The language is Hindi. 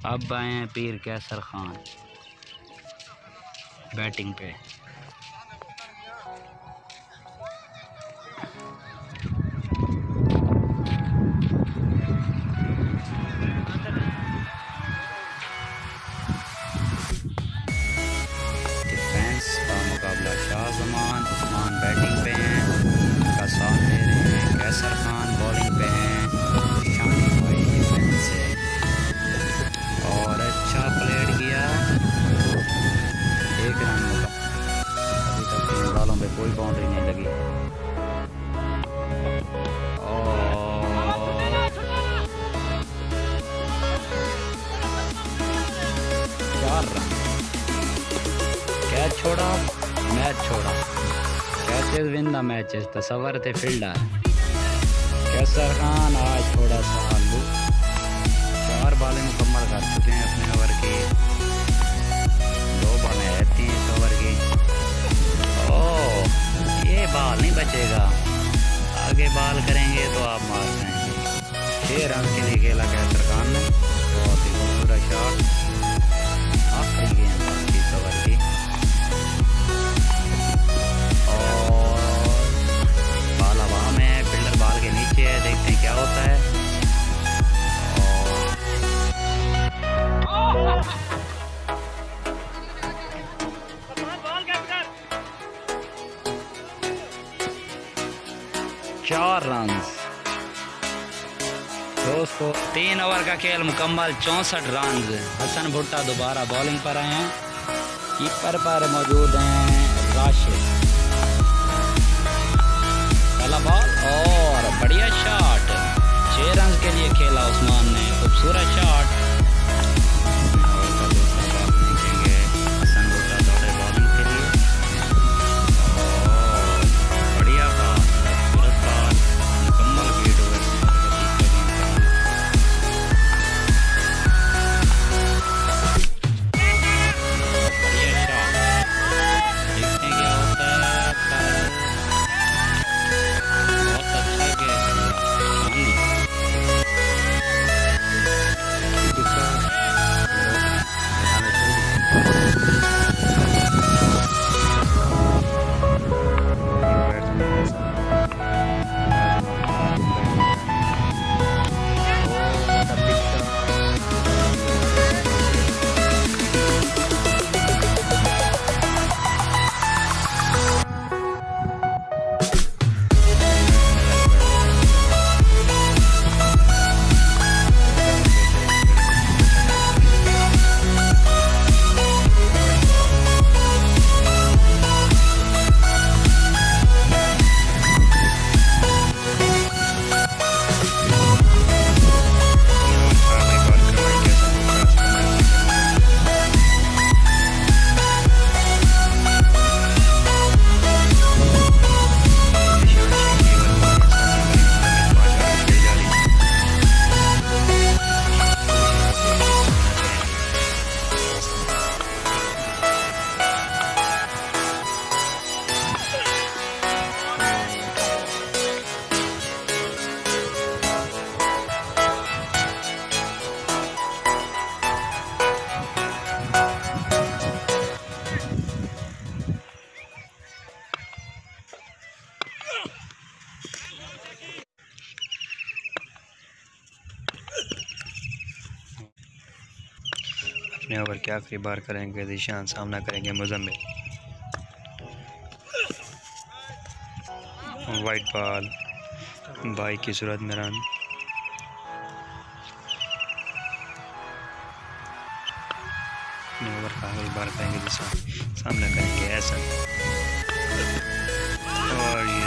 अब आए हैं पीर कैसर खान बैटिंग पे। डिफेंस का मुकाबला शाहजमान उस्मान बैटिंग पे हैं, उनका साथ दे रहे हैं कैसर खान बॉलिंग पे हैं। शानी भाई डिफेंस से और अच्छा प्लेड किया, 1 रन मुकाबला। अभी तक 3 बॉलों पे कोई बाउंड्री नहीं लगी। और 4 रन। कैच छोड़ा, मैच छोड़ा। Catches win the matches, Tasawwur थे फील्डर। कैसर खान आज थोड़ा सा आलू। 4 बॉलें मुकम्मल कर चुके हैं अपने ओवर की, 2 बॉलें रहती हैं इस ओवर की। ओह, ये बॉल नहीं बचेगा, आगे बॉल करेंगे तो आप मार जाएंगे। 6 रन के लिए खेला कैसर खान ने, बहुत ही खूबसूरत शॉट। आखिरी गेंद बाकी इस ओवर की और बॉल हवा में है, फील्डर बॉल के नीचे है, देखते हैं क्या होता है। 4 रन दोस्तों। 3 ओवर का खेल मुकम्मल, 64 रन। हसन भुट्टा दोबारा बॉलिंग पर आए हैं, कीपर पर मौजूद हैं राशिद। पहला बॉल और बढ़िया शॉट, 6 रन के लिए खेला उस्मान ने, खूबसूरत शॉट। हसन भुट्टा दौड़े बॉलिंग के लिए, बढ़िया बॉल, खूबसूरत बॉल, मुकम्मल गेट ओवर। अपने ओवर के आखिरी बार करेंगे ज़ीशान, सामना करेंगे मुजम्मिल। वाइट बॉल, बाई की सूरत में रन। अपने ओवर का आखिरी बार करेंगे ज़ीशान, सामना करेंगे एहसन। और ये